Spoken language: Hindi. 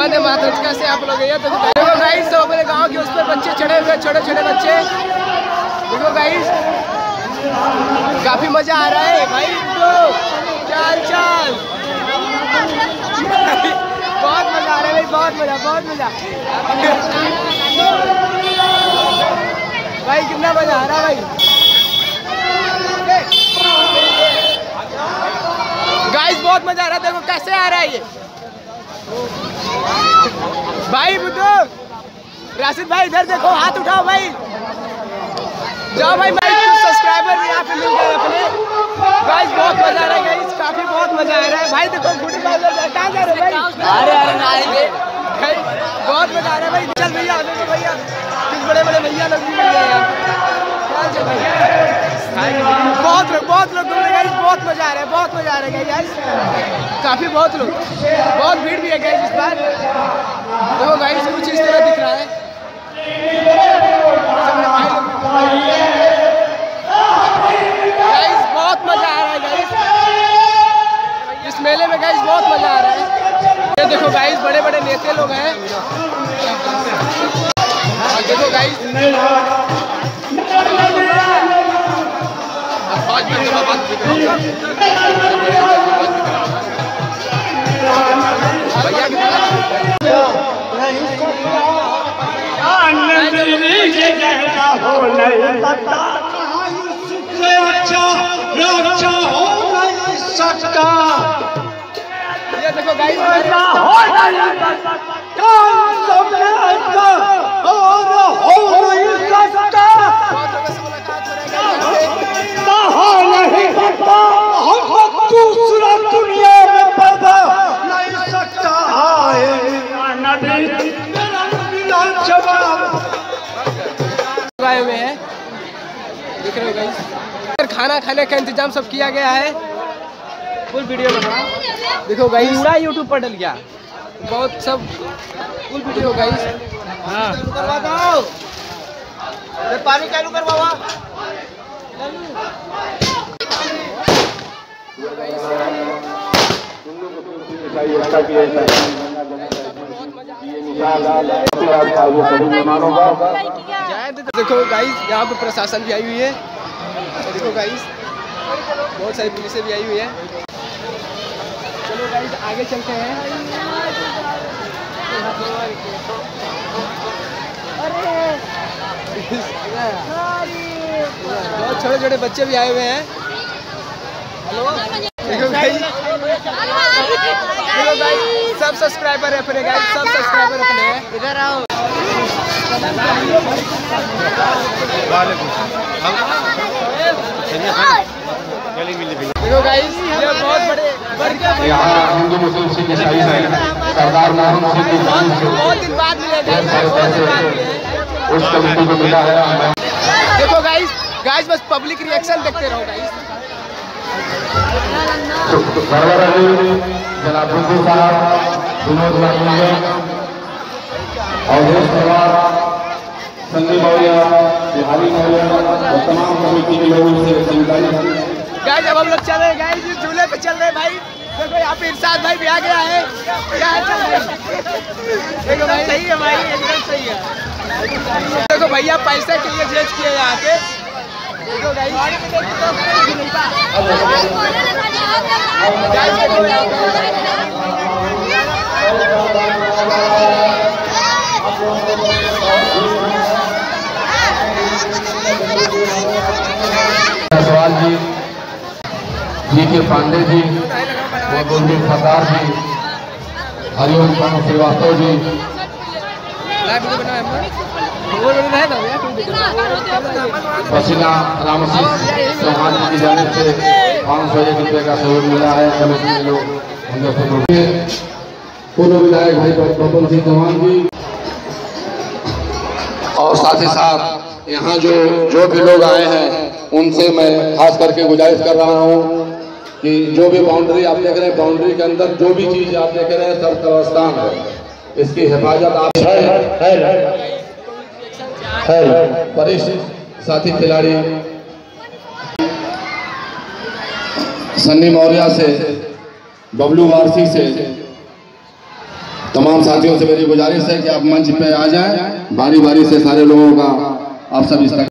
वंदे मातरम। कैसे आप लोग हैं? देखो गाइस, तो अपने गांव के उस पर बच्चे चढ़े हुए, छोटे छोटे बच्चे। देखो गाइस, काफी मजा आ रहा है भाई। तो क्या हाल? बहुत मजा आ रहा है भाई, बहुत मजा भाई, कितना मजा आ रहा है भाई। गाइस बहुत मजा आ रहा है। देखो कैसे आ रहा है ये भाई। बुद्धू, राशिद भाई इधर देखो, हाथ उठाओ भाई, जाओ भाई। सब्सक्राइबर भी यहाँ पे मिल गए अपने। गाइस बहुत मजा आ रहा है गाइस, काफी बहुत मजा आ रहा है भाई। देखो गुड कहाँ जा रहे भाई? अरे आएंगे भाई, बहुत मजा आ रहा है भाई। चल भैया, देखो भैया कुछ बड़े बड़े भैया लोग भी मिल गए हैं। बहुत लोग घूम रहे गाइस, बहुत मजा आ रहा है, बहुत मजा आ रहा है गाइस। काफी बहुत लोग, बहुत भीड़ भी है गाइस इस बार। देखो गाइस कुछ इस तरह दिख रहा है गाइस। बहुत मजा आ रहा है गाइस इस मेले में गाइस, बहुत मजा आ रहा है। ये देखो गाइस, बड़े बड़े नेता लोग हैं। देखो गाइस, ये देखो गाइस, दूसरा दुनिया में पैदा नहीं सकता है नबी आए हुए हैं। देख रहे हो गाइस, खाना खाने का इंतजाम सब किया गया है। फुल वीडियो बना, देखो गाइस, पूरा यूट्यूब पर डल गया, बहुत सब फुल वीडियो गाइस। हाँ करवा दो, पानी चालू करवावा। देखो गाइस, यहाँ पे प्रशासन भी आई हुई है। देखो गाइस, बहुत सारी पुलिसें भी आई हुई है। चलो गाइस आगे चलते हैं। बहुत छोटे छोटे बच्चे भी आए हुए हैं। हेलो, देखो गाइस, सब सब्सक्राइबर है अपने गाइस, सब सब्सक्राइबर अपने हैं। इधर आओ। देखो गाइस, ये बहुत बड़े यहाँ हिंदू मुस्लिम सिख ईसाई हैं। सरदार मोहन सिंह बहुत दिन बाद मिले, उस कमेटी को मिला है। देखो गाइस, बस पब्लिक रिएक्शन देखते रहो गाइस। जनाब बुद्धू साहब, विनोद अवधेश पवार, संजय मौर्य, बिहारी मौर्य और तमाम कमेटी के लोगों से जानकारी। गाइस अब हम लोग चल रहे हैं गाइस, इस झूले पे चल रहे हैं भाई। देखो यहाँ पे इरशाद भाई भी आ गया है। क्या है चल रहा है? देखो भाई सही है भाई, एकदम सही है। देखो भैया पैसे के लिए जेज किए यहाँ पे। देखो गाइस, सवाल जी के पांडे जी, गुरदीप सरदार जी, हरिओम श्रीवास्तव जी, पसीना रामसिंह चौहान जी की जाने से 501 रुपये का सहयोग मिला है। कमेटी के लोग पूर्व विधायक भाई बबन सिंह चौहान जी, और साथ ही साथ यहाँ जो भी लोग आए हैं उनसे मैं खास करके गुजारिश कर रहा हूँ कि जो भी बाउंड्री आप देख रहे हैं, बाउंड्री के अंदर जो भी चीज आप देख रहे हैं सब कब्रिस्तान है, इसकी हिफाजत आप वरिष्ठ साथी खिलाड़ी सन्नी मौर्य से, बबलू वारसी से, तमाम साथियों से मेरी गुजारिश है कि आप मंच पे आ जाएं, बारी बारी से सारे लोगों का आप सब इस